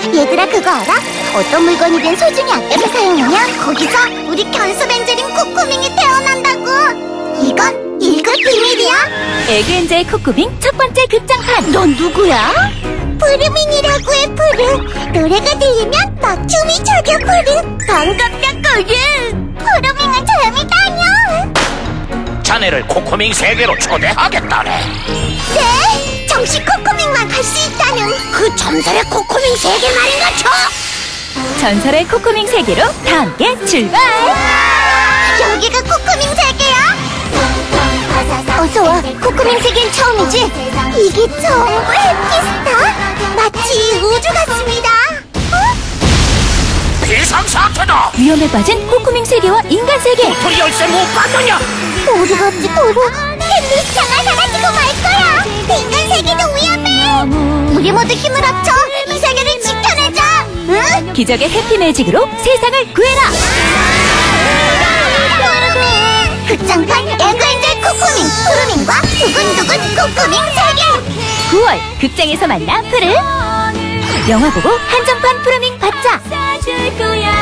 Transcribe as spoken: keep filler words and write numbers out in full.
얘들아, 그거 알아? 어떤 물건이든 소중히 아껴서 사용하면 거기서 우리 견수맹젤인 코코밍이 태어난다고. 이건 일급 비밀이야. 에그엔젤 코코밍 첫 번째 극장판. 넌 누구야? 푸르밍이라고 해. 푸르. 노래가 들리면 막 춤이 춰져. 푸르. 반갑다 푸르. 푸르밍은 조용히 다녀. 자네를 코코밍 세계로 초대하겠다네. 네? 정식 코코밍만 갈 수 있다는 그 전설의 코코밍 세계 말인가 쳐? 전설의 코코밍 세계로 다 함께 출발! 여기가 코코밍 세계야? 어서와. 코코밍 세계는 처음이지? 이게 전부 해피스타? 마치 우주 같습니다. 어? 비상사태다! 위험에 빠진 코코밍 세계와 인간 세계. 도토리 열쇠 못 받느냐? 우리 같이 도로 해피스타가 사라지고 말 거야. 인간 세계도 위험해. 우리 모두 힘을 합쳐 이 세계를 지켜내자. 응? 기적의 해피 매직으로 세상을 구해라. 푸르밍! 극장판 에그엔젤 코코밍. 푸르밍과 두근두근 코코밍 세계. 구월 극장에서 만나 푸르. 영화 보고 한정판 푸르밍 받자.